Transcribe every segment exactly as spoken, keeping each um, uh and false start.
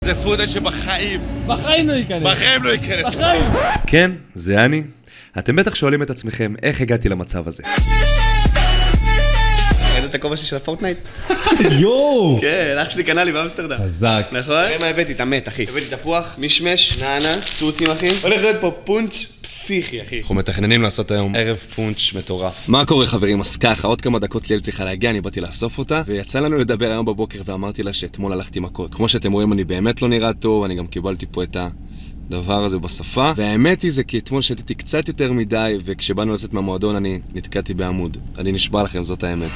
זה פודל שבחיים. בחיים לא ייכנס. בחיים לא ייכנס. בחיים. כן, זה אני. אתם בטח שואלים את עצמכם איך הגעתי למצב הזה. ראית את הכובע שלי של הפורטנייט? יואו! כן, אח שלי קנה לי באמסטרדם. חזק. נכון? תראה מה הבאתי, תמת, אחי. הבאתי תפוח, מישמש, נענה, צוטים, אחי. הולך להיות פה פונץ' פסיכי, אחי. אנחנו מתכננים לעשות היום ערב פונץ' מטורף. מה קורה חברים? אז ככה, עוד כמה דקות ליאל צריכה להגיע, אני באתי לאסוף אותה, ויצא לנו לדבר היום בבוקר ואמרתי לה שאתמול הלכתי מכות. כמו שאתם רואים, אני באמת לא נראה טוב, אני גם קיבלתי פה את הדבר הזה בשפה, והאמת היא זה כי אתמול שתיתי קצת יותר מדי, וכשבאנו לצאת מהמועדון אני נתקעתי בעמוד. אני נשבע לכם, זאת האמת.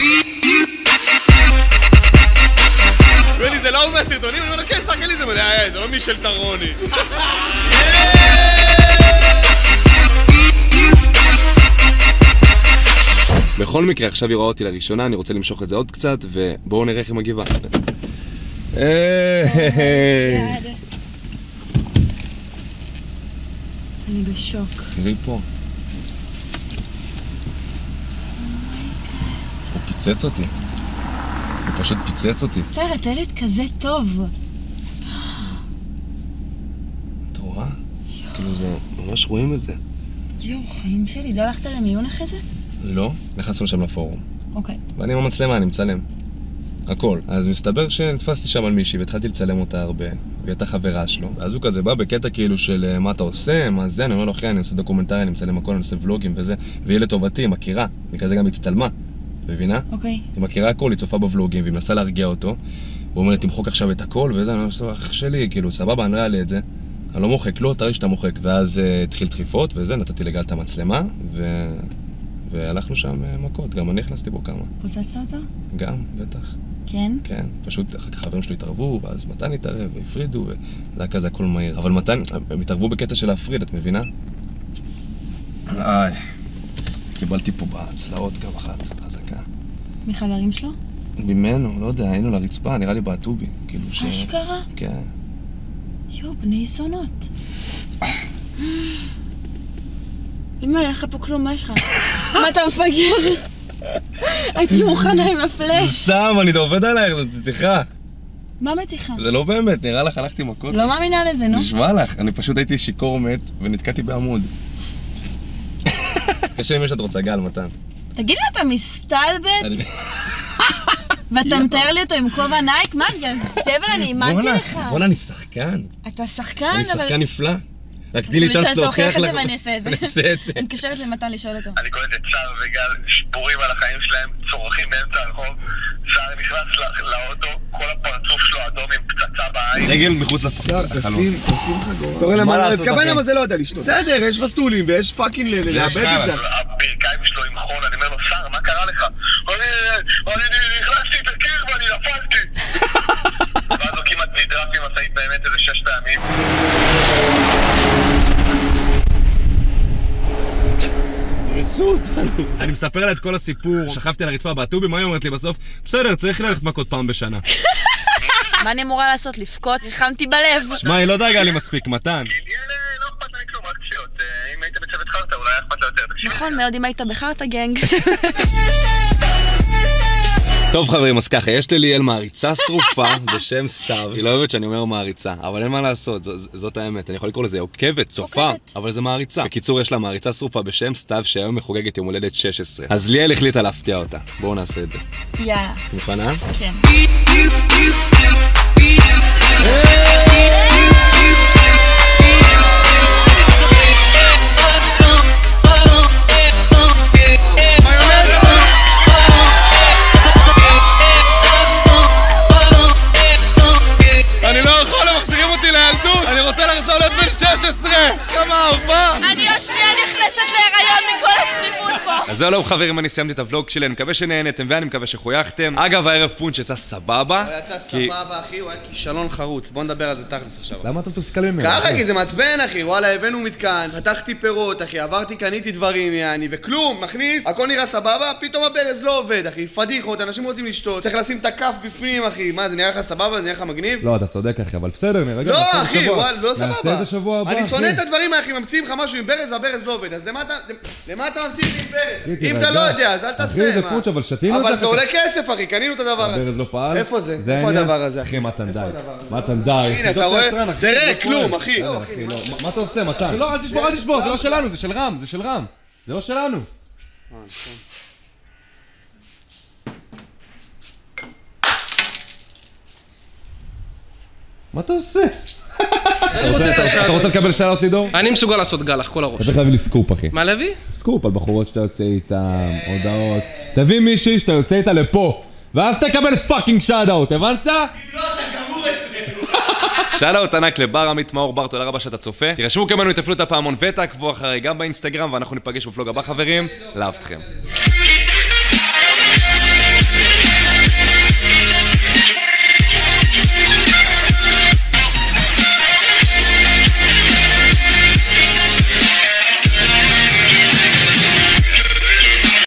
ולי, זה לא הוא מהסרטונים, אני אומר, כן, שחק לי זה מלא, זה לא מישל טרוני. בכל מקרה, עכשיו היא רואה אותי לראשונה, אני רוצה למשוך את זה עוד קצת, ובואו נראה איך היא מגיבה. אני בשוק. תראי פה. הוא פיצץ אותי. הוא פשוט פיצץ אותי. סרט, ילד כזה טוב. אתה רואה? כאילו זה, ממש רואים את זה. יואו, חיים שלי, לא הלכת למיון אחרי זה? לא, נכנסנו שם לפורום. אוקיי. ואני עם המצלמה, אני מצלם. הכל. אז מסתבר שנתפסתי שם על מישהי והתחלתי לצלם אותה הרבה. והיא הייתה חברה שלו. ואז הוא כזה בא בקטע כאילו של מה אתה עושה, מה זה, אני אומר לו אחי, אני עושה דוקומנטרי, אני מצלם הכל, אני עושה ולוגים וזה. והיא לטובתי, היא מכירה. היא כזה גם הצטלמה. מבינה? אוקיי. היא מכירה הכל, היא צופה בוולוגים והיא מנסה להרגיע אותו. הוא אומר, תמחוק עכשיו את הכל וזה, אני אומר, אח שלי, כאילו, סבבה, אני לא אעלה את זה. אני לא מוחק, לא, תראי שאתה מוחק. ואז התחיל דחיפות וזה, נתתי לגל את המצלמה ו... והלכנו שם מכות, גם אני הכנסתי בו כמה. פוצצת אותו? גם, בטח. כן? כן, פשוט אחר כך חברים שלו התערבו, ואז מתן התערב, והפרידו, וזה היה כזה הכל מהיר. אבל מתן, הם התערבו בקטע של להפריד, את מבינה? איי, קיבלתי פה בצלעות גם אחת, חזקה. מחברים שלו? ממנו, לא יודע, היינו לרצפה, נראה לי באטובי, כאילו ש... אשכרה? כן. יואו, בני זונות. אמא, אין לך פה כלום, מה יש לך? מה אתה מפגר? הייתי מוכנה עם הפלאש. סתם, אני עובד עלייך, זאת מתיחה. מה מתיחה? זה לא באמת, נראה לך, הלכתי מכות. לא מאמינה לזה, נו. נשמע לך, אני פשוט הייתי שיקור מת ונתקעתי בעמוד. קשה אם יש את רוצה גל, מתן. תגיד לי, אתה מסתלבט? ואתה מתאר לי אותו עם כובע נייק? מה, גזבל, אני אימנתי לך. בוא'נה, אני שחקן. אתה שחקן, אבל... אני שחקן נפלא. רק תני לי צ'אנס להוכיח לך. ואני אעשה את זה. אני אעשה את זה. אני מתקשרת למתן לשאול אותו. אני קורא את צער וגל שבורים על החיים שלהם, צורכים באמצע הרחוב. צער נכנס לאוטו, כל הפרצוף שלו אדום עם פצצה בעין. רגל מחוץ לחלון. תשים, תשים חגורה. אתה רואה למה לא התכוון למה זה לא יודע לשתות. בסדר, יש מסלולים ויש פאקינג לאבד את זה. הברכיים שלו עם חול, אני אומר לו, שר, מה קרה לך? אני נכנסתי את הקיר ואני נפלתי. ואז הוא כמעט נדרס עם הסעית באמת איזה שש פעמים. אני מספר לה את כל הסיפור, שכבתי על הרצפה באטובי, מה היא אומרת לי בסוף? בסדר, צריך ללכת מכות פעם בשנה. מה אני אמורה לעשות? לבכות? ריחמתי בלב. שמע, היא לא דאגה לי מספיק, מתן. לא אכפת לי כלום, רק קשיות. אם היית בצוות חרטה, אולי אכפת לה יותר. נכון מאוד, אם היית בחרטה גנג. טוב חברים, אז ככה, יש לי ליאל מעריצה שרופה בשם סתיו. היא לא אוהבת שאני אומר מעריצה, אבל אין מה לעשות, זאת האמת. אני יכול לקרוא לזה עוקבת, צופה, אבל זה מעריצה. בקיצור, יש לה מעריצה שרופה בשם סתיו, שהיום מחוגגת יום הולדת שש עשרה. אז ליאל החליטה להפתיע אותה. בואו נעשה את זה. יאללה. מוכנה? כן. אני לא יכול, הם מחזירים אותי לילדות! אני רוצה לחזור להיות בן שש עשרה! כמה אהבה! אני השנייה נכנסת להיריון מכל הצפיפות פה! אז זהו חברים, אני סיימתי את הוולוג שלי, אני מקווה שנהנתם ואני מקווה שחויכתם. אגב, הערב פונץ' יצא סבבה. הוא יצא סבבה, אחי, הוא היה כישלון חרוץ. בוא נדבר על זה תכלס עכשיו. למה אתה מתוסכלים ממנו? ככה, כי זה מעצבן, אחי. וואלה, הבאנו מתקן, חתכתי פירות, אחי, עברתי, קניתי דברים, יעני, וכלום, מכניס, הכל נראה סבבה, פתאום הברז לא עובד, אחי. פדיחות, אנשים רוצים לשתות. צריך לשים את הכף בפנים, אחי. מה, זה נראה לך סבבה? זה נראה לך מגניב? לא, אתה צודק אחי, אבל בסדר, נראה גם לא, אחי, וואלה, לא נעשה סבבה. את השבוע הבא, אני אחי. שונא את הדברים, אחי, ממציאים לך משהו עם ברז והברז לא עובד. אז למה אתה, למה אתה ממציא עם ברז? אם אתה לא יודע, אז אל תעשה. אחי, זה פונץ', אבל שתינו את זה. אבל זה עולה כסף, אחי, קנינו את הדבר הזה. הברז לא פעל. איפה זה? איפה הדבר הזה? אחי, מתן די. מתן די. הנה, אתה רואה? תראה, כלום, אחי. מה אתה עושה, מתן? לא, אל תשבור, אל תשבור, זה לא שלנו, זה של רם, זה של רם. זה לא שלנו. מה אתה עושה? אתה רוצה לקבל שאלות לידור? אני מסוגל לעשות גלח, כל הראש. אתה צריך להביא לי סקופ, אחי. מה להביא? סקופ על בחורות שאתה יוצא איתן, הודעות. תביא מישהי שאתה יוצא איתה לפה, ואז תקבל פאקינג שאט-אוט, הבנת? אם לא, אתה גמור אצלנו. שאט-אוט ענק לבר עמית מאור בר, תודה רבה שאתה צופה. תירשמו כמנו, תפעילו את הפעמון ותעקבו אחרי גם באינסטגרם, ואנחנו ניפגש בפלוג הבא חברים. לאהבתכם.